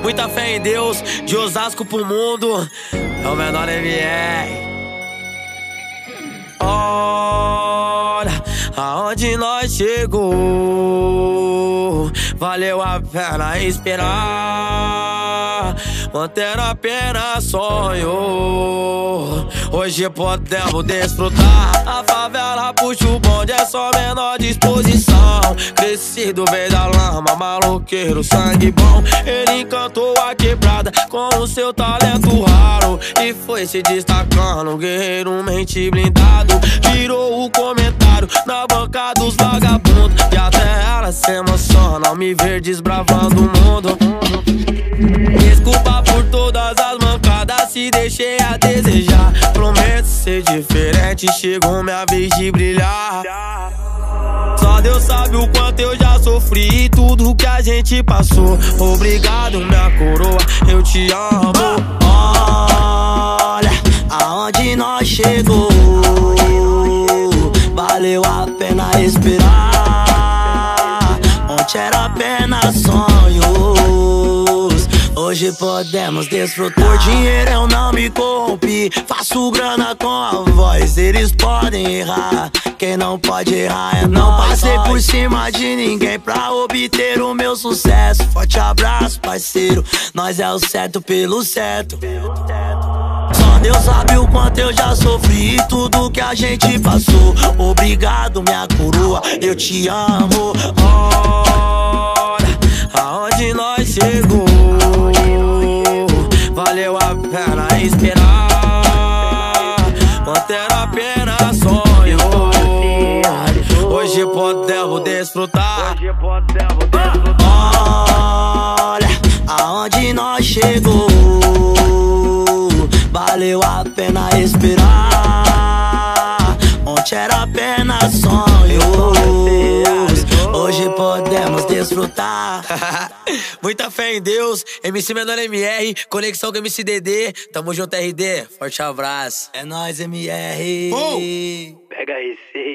Muita fé em Deus, de Osasco pro mundo. É o menor MR. Olha aonde nós chegou. Valeu a pena esperar, mantendo apenas sonho. Hoje podemos desfrutar. A favela puxa o bonde, é só menor disposição. Crescido veio da lama, maloqueiro, sangue bom. Ele encantou a quebrada com o seu talento raro e foi se destacando, guerreiro mente blindado. Virou o comentário na banca dos vagabundos, e até ela se emociona ao me ver desbravando o mundo. Desculpa por todas as mancadas, se deixei a desejar. Prometo ser diferente, chegou minha vez de brilhar. Só Deus sabe o quanto eu já sofri e tudo que a gente passou. Obrigado, minha coroa, eu te amo. Olha aonde nós chegou. Valeu a pena esperar. Ontem era apenas sonhos, hoje podemos desfrutar. Por dinheiro eu não me corrompi, faço grana com a voz. Eles podem errar, quem não pode errar é nós. Não passei por cima de ninguém pra obter o meu sucesso. Forte abraço, parceiro, nós é o certo pelo certo. Só Deus sabe o quanto eu já sofri e tudo que a gente passou. Obrigado, minha coroa, eu te amo. Olha aonde nós chegou. Valeu a pena esperar, manter apenas sonho. Hoje podemos desfrutar. Olha aonde nós chegou. Valeu a pena esperar. Ontem era apenas sonhos, hoje podemos desfrutar. Muita fé em Deus, MC Menor MR, conexão com MC DD. Tamo junto, RD, forte abraço. É nóis, MR. Pega esse.